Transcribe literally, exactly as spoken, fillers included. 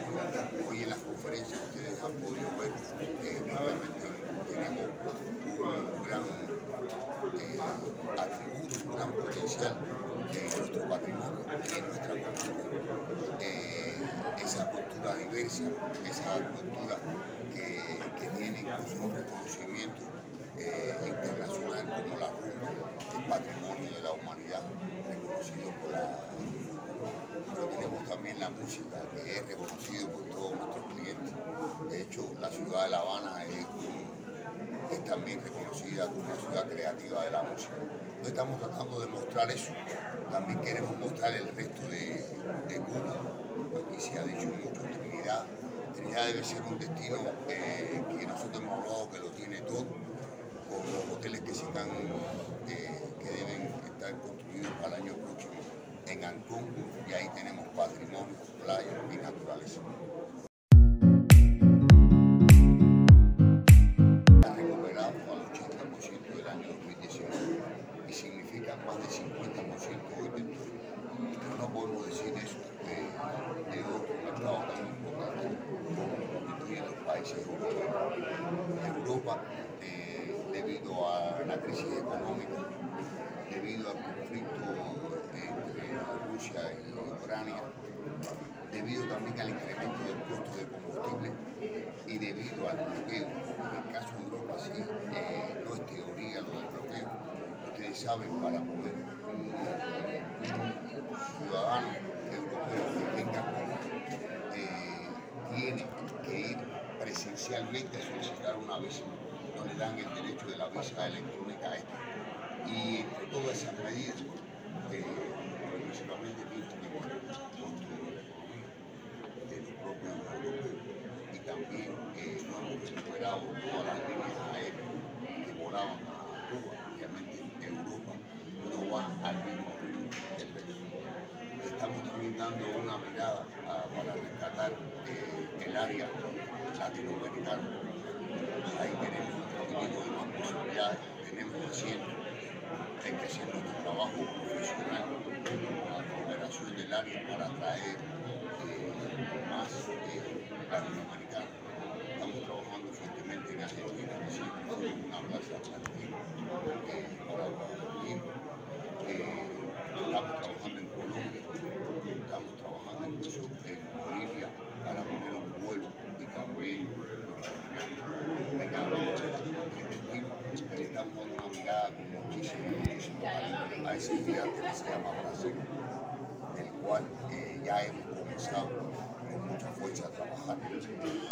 Hoy en las conferencias ustedes han podido ver que realmente tenemos un gran eh, atributo, un gran potencial en nuestro patrimonio y en nuestra cultura. Eh, esa cultura diversa, esa cultura que, que tiene incluso un reconocimiento eh, internacional como la rumba, el patrimonio de la humanidad reconocido por la... Pero tenemos también la música, que es reconocido por todos nuestros clientes. De hecho, la ciudad de La Habana es, es también reconocida como una ciudad creativa de la música. Entonces estamos tratando de mostrar eso. También queremos mostrar el resto de, de Cuba. Aquí se ha dicho mucho, Trinidad. Trinidad debe ser un destino eh, que nosotros hemos hablado que lo tiene todo, con los hoteles que se están, eh, que deben estar construidos para el año próximo en Ancón, y ahí tenemos patrimonio, playas y naturaleza. Ha recuperado al ochenta por ciento del año dos mil diecinueve y significa más del cincuenta por ciento hoy de todo. No podemos decir eso de, de otros mercados tan importantes como lo constituyen los países europeos. Europa, eh, debido a la crisis económica, debido al conflicto entre Rusia y Ucrania, debido también al incremento del costo de combustible y debido al bloqueo. En el caso de Europa, sí, eh, no es teoría lo del bloqueo. Ustedes saben, para poder un, un ciudadano europeo que venga eh, tiene que ir presencialmente a solicitar una visa. No le dan el derecho de la visa electrónica esta. Y entre todas esas medidas, eh, principalmente tienen que ver con el costo de la economía de los propios europeos. Y también eh, no hemos recuperado todas las líneas aéreas que volaban a Cuba. Obviamente Europa no va al mismo ritmo del resto. Estamos también dando una mirada a, para rescatar eh, el área latinoamericana. Ahí tenemos un poquito de más posibilidades, tenemos haciendo hay que hacer nuestro trabajo profesional con la cooperación del área para atraer eh, más eh, latinoamericanos. Estamos trabajando fuertemente en Argentina, recién una plaza argentina eh, para Argentina. Eh, estamos trabajando en Colombia, estamos trabajando incluso en Bolivia para poner un vuelo y también le estamos dando una mirada con muchísimo, muchísimo cariño a ese gigante que se llama Brasil, el cual eh, ya hemos comenzado con mucha fuerza a trabajar.